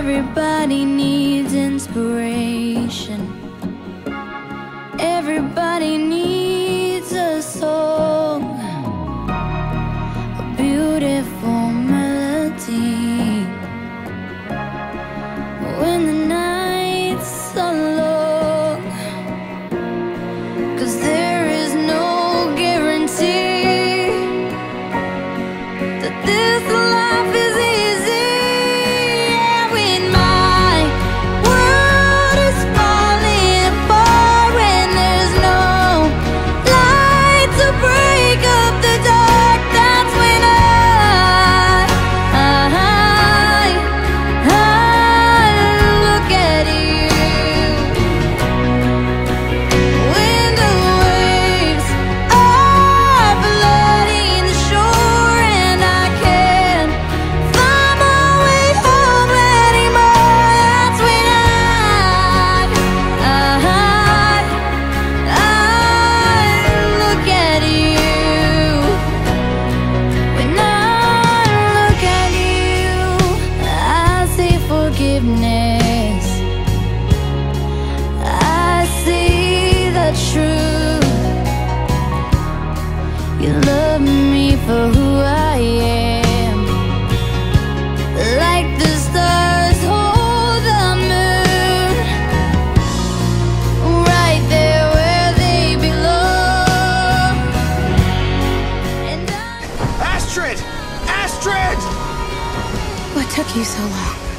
Everybody needs inspiration. Everybody needs a song, a beautiful melody. When the nights are long, 'cause there is no guarantee that this life is easy. I see the truth. You love me for who I am, like the stars hold the moon, right there where they belong. And Astrid! Astrid! What took you so long?